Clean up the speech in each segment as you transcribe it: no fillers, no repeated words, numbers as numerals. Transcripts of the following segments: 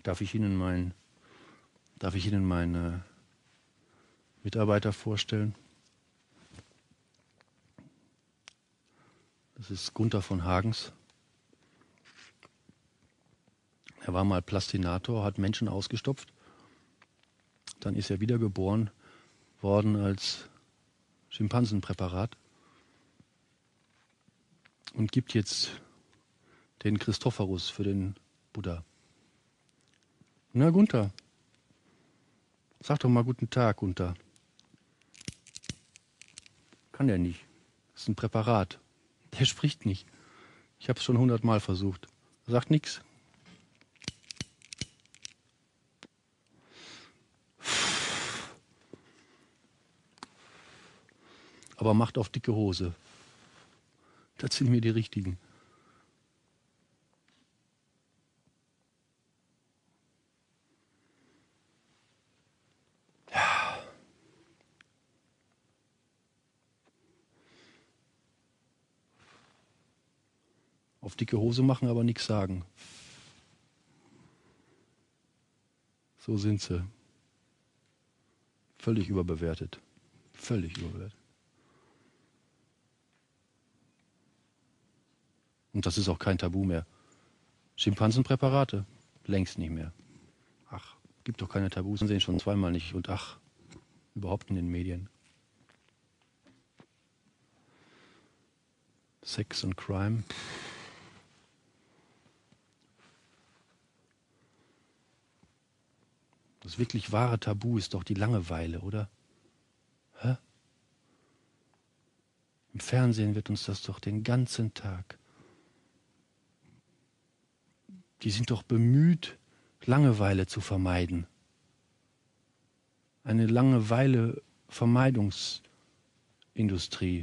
Darf ich Ihnen meinen Mitarbeiter vorstellen? Das ist Gunther von Hagens. Er war mal Plastinator, hat Menschen ausgestopft. Dann ist er wiedergeboren worden als Schimpansenpräparat und gibt jetzt den Christophorus für den Buddha. Na, Gunther, sag doch mal guten Tag, Gunther. Kann er nicht. Das ist ein Präparat. Der spricht nicht. Ich habe es schon 100-mal versucht. Er sagt nichts. Aber macht auf dicke Hose. Das sind mir die richtigen. Ja. Auf dicke Hose machen, aber nichts sagen. So sind sie. Völlig überbewertet. Völlig überbewertet. Und das ist auch kein Tabu mehr. Schimpansenpräparate? Längst nicht mehr. Ach, gibt doch keine Tabus. Man sehen schon zweimal nicht. Und ach, überhaupt in den Medien. Sex und Crime. Das wirklich wahre Tabu ist doch die Langeweile, oder? Hä? Im Fernsehen wird uns das doch den ganzen Tag. Die sind doch bemüht, Langeweile zu vermeiden. Eine Langeweile-Vermeidungsindustrie.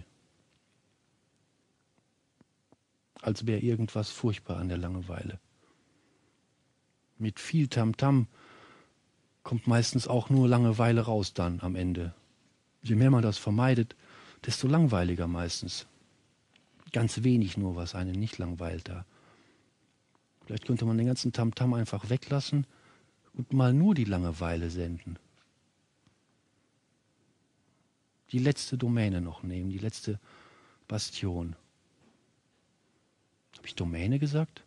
Als wäre irgendwas furchtbar an der Langeweile. Mit viel Tamtam kommt meistens auch nur Langeweile raus dann am Ende. Je mehr man das vermeidet, desto langweiliger meistens. Ganz wenig nur, was einen nicht langweilt da. Vielleicht könnte man den ganzen Tamtam einfach weglassen und mal nur die Langeweile senden. Die letzte Domäne noch nehmen, die letzte Bastion. Habe ich Domäne gesagt?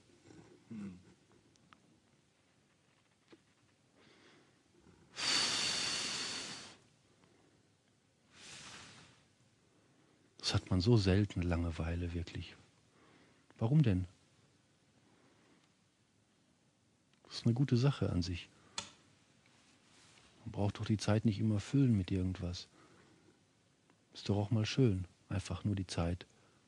Das hat man so selten, Langeweile, wirklich. Warum denn? Das ist eine gute Sache an sich. Man braucht doch die Zeit nicht immer füllen mit irgendwas. Ist doch auch mal schön, einfach nur die Zeit.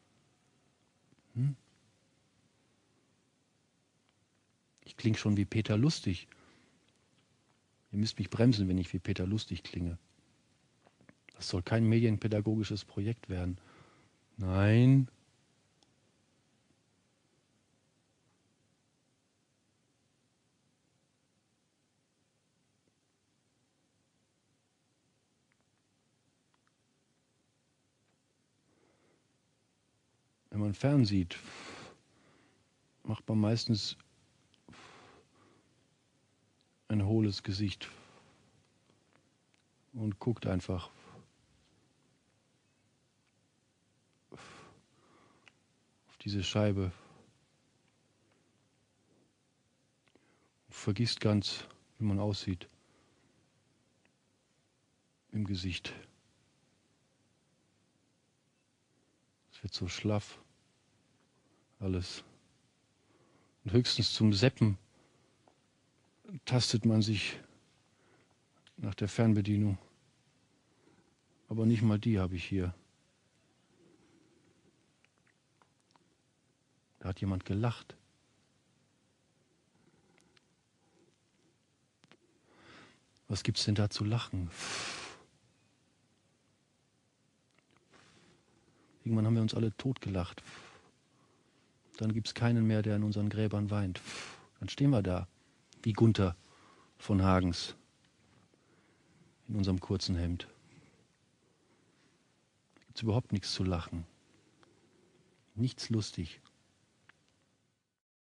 Ich klinge schon wie Peter Lustig. Ihr müsst mich bremsen, wenn ich wie Peter Lustig klinge. Das soll kein medienpädagogisches Projekt werden. Nein. Wenn man fernsieht, macht man meistens ein hohles Gesicht und guckt einfach. Auf diese Scheibe. Und vergisst ganz, wie man aussieht. Im Gesicht. Es wird so schlaff. Alles. Und höchstens zum Seppen tastet man sich nach der Fernbedienung. Aber nicht mal die habe ich hier. Da hat jemand gelacht. Was gibt's denn da zu lachen? Irgendwann haben wir uns alle totgelacht. Dann gibt's keinen mehr, der in unseren Gräbern weint. Dann stehen wir da, wie Gunther von Hagens, in unserem kurzen Hemd. Da gibt's überhaupt nichts zu lachen. Nichts lustig.